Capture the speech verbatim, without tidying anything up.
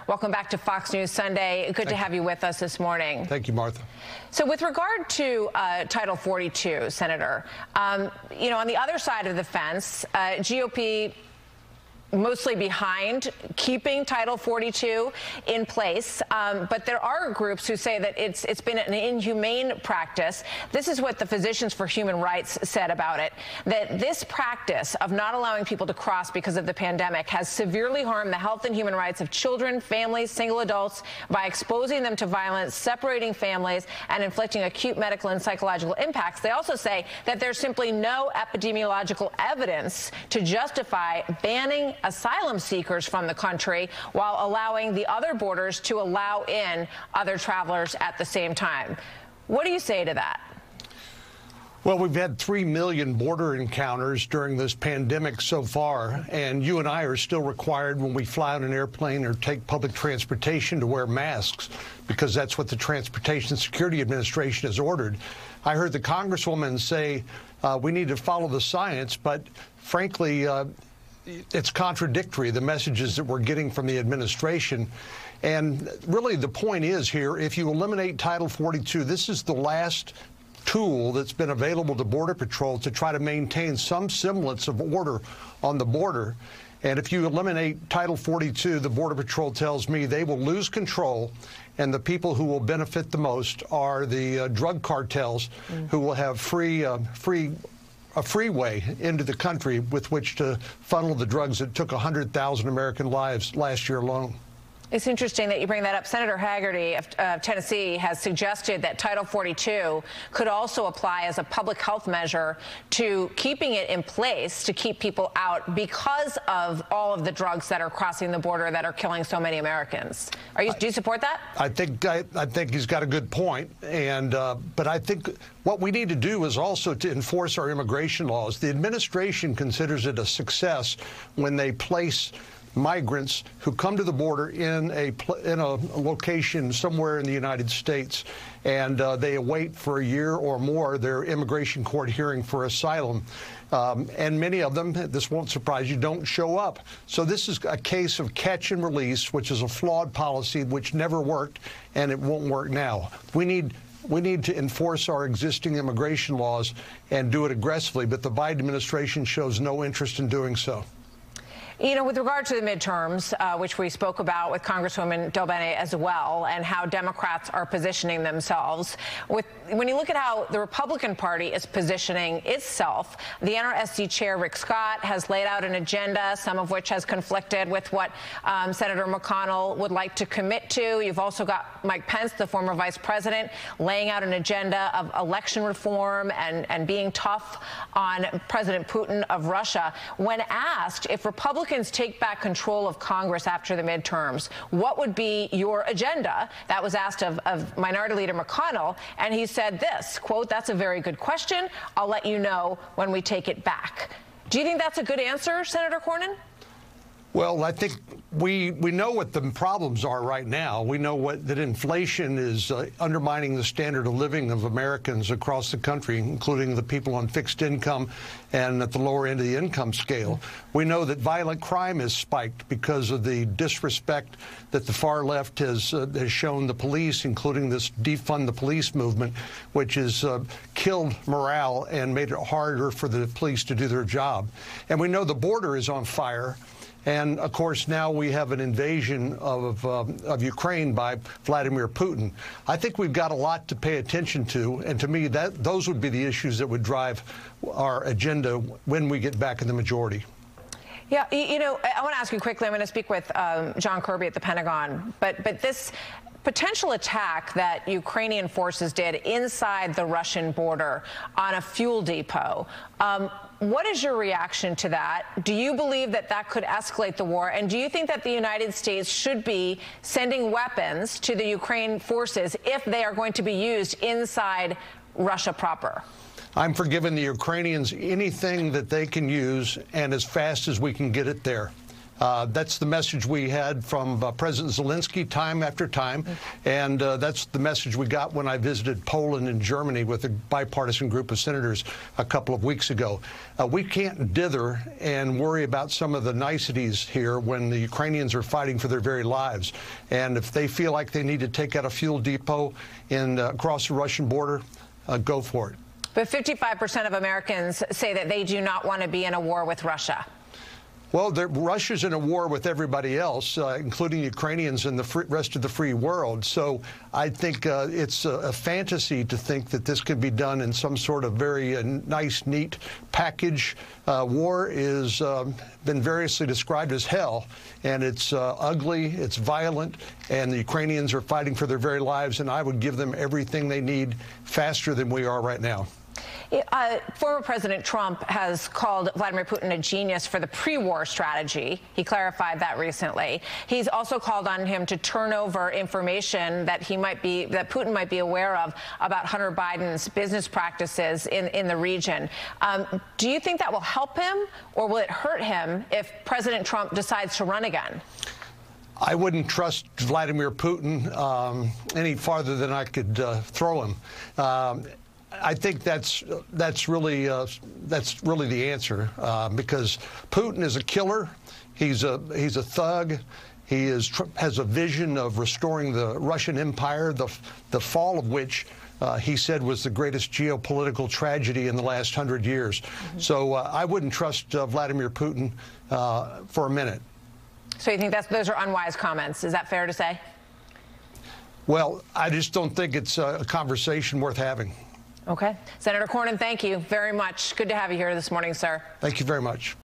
Welcome back to Fox News Sunday. Good Thank to have you with us this morning. Thank you, Martha. So with regard to uh, Title forty-two, Senator, um, you know, on the other side of the fence, uh, G O P mostly behind keeping Title forty-two in place, um, but there are groups who say that it's it's been an inhumane practice. This is what the Physicians for Human Rights said about it, that this practice of not allowing people to cross because of the pandemic has severely harmed the health and human rights of children, families, single adults by exposing them to violence, separating families, and inflicting acute medical and psychological impacts. They also say that there's simply no epidemiological evidence to justify banning asylum seekers from the country while allowing the other borders to allow in other travelers at the same time. What do you say to that? Well, we've had three million border encounters during this pandemic so far, and you and I are still required when we fly on an airplane or take public transportation to wear masks because that's what the Transportation Security Administration has ordered. I heard the Congresswoman say uh, we need to follow the science, but frankly, uh, it's contradictory, the messages that we're getting from the administration. And really the point is here, if you eliminate Title forty-two, this is the last tool that's been available to Border Patrol to try to maintain some semblance of order on the border. And if you eliminate Title forty-two, the Border Patrol tells me they will lose control, and the people who will benefit the most are the uh, drug cartels, mm. who will have free, uh, free a freeway into the country with which to funnel the drugs that took one hundred thousand American lives last year alone. It's interesting that you bring that up. Senator Haggerty of uh, Tennessee has suggested that Title forty-two could also apply as a public health measure to keeping it in place to keep people out because of all of the drugs that are crossing the border that are killing so many Americans. Are you, I, do you support that? I think I, I think he's got a good point, and uh, but I think what we need to do is also to enforce our immigration laws. The administration considers it a success when they place migrants who come to the border in a in a location somewhere in the United States, and uh, they await for a year or more their immigration court hearing for asylum. Um, and many of them, this won't surprise you, don't show up. So this is a case of catch and release, which is a flawed policy which never worked, and it won't work now. We need We need to enforce our existing immigration laws and do it aggressively, but the Biden administration shows no interest in doing so. You know, with regard to the midterms, uh, which we spoke about with Congresswoman DelBene as well, and how Democrats are positioning themselves, with when you look at how the Republican Party is positioning itself, the N R S C chair, Rick Scott, has laid out an agenda, some of which has conflicted with what um, Senator McConnell would like to commit to. You've also got Mike Pence, the former vice president, laying out an agenda of election reform and, and being tough on President Putin of Russia. When asked if Republicans take back control of Congress after the midterms, what would be your agenda? That was asked of, of Minority Leader McConnell, and he said this, quote, "That's a very good question. I'll let you know when we take it back." Do you think that's a good answer, Senator Cornyn? Well, I think we we know what the problems are right now. We know what that inflation is uh, undermining the standard of living of Americans across the country, including the people on fixed income and at the lower end of the income scale. We know that violent crime has spiked because of the disrespect that the far left has uh, has shown the police, including this defund the police movement, which has uh, killed morale and made it harder for the police to do their job. And we know the border is on fire. And, of course, now we have an invasion of, um, of Ukraine by Vladimir Putin. I think we've got a lot to pay attention to, and to me, that those would be the issues that would drive our agenda when we get back in the majority. Yeah, you know, I want to ask you quickly. I'm going to speak with um, John Kirby at the Pentagon, but but this potential attack that Ukrainian forces did inside the Russian border on a fuel depot. Um, what is your reaction to that? Do you believe that that could escalate the war? And do you think that the United States should be sending weapons to the Ukraine forces if they are going to be used inside Russia proper? I'm for giving the Ukrainians anything that they can use and as fast as we can get it there. Uh, that's the message we had from uh, President Zelensky time after time, and uh, that's the message we got when I visited Poland and Germany with a bipartisan group of senators a couple of weeks ago. Uh, we can't dither and worry about some of the niceties here when the Ukrainians are fighting for their very lives. And if they feel like they need to take out a fuel depot in, uh, across the Russian border, uh, go for it. But fifty-five percent of Americans say that they do not want to be in a war with Russia. Well, Russia's in a war with everybody else, uh, including Ukrainians and the free, rest of the free world. So I think uh, it's a, a fantasy to think that this can be done in some sort of very uh, nice, neat package. Uh, war is um, been variously described as hell, and it's uh, ugly, it's violent, and the Ukrainians are fighting for their very lives, and I would give them everything they need faster than we are right now. Uh, former President Trump has called Vladimir Putin a genius for the pre-war strategy. He clarified that recently. He's also called on him to turn over information that he might be, that Putin might be aware of about Hunter Biden's business practices in, in the region. Um, do you think that will help him, or will it hurt him if President Trump decides to run again? I wouldn't trust Vladimir Putin um, any farther than I could uh, throw him. Um, I think that's that's really uh, that's really the answer, uh, because Putin is a killer. He's a he's a thug. He is tr has a vision of restoring the Russian Empire, the the fall of which uh, he said was the greatest geopolitical tragedy in the last hundred years. Mm-hmm. So uh, I wouldn't trust uh, Vladimir Putin uh, for a minute. So you think that's those are unwise comments? Is that fair to say? Well, I just don't think it's a conversation worth having. Okay. Senator Cornyn, thank you very much. Good to have you here this morning, sir. Thank you very much.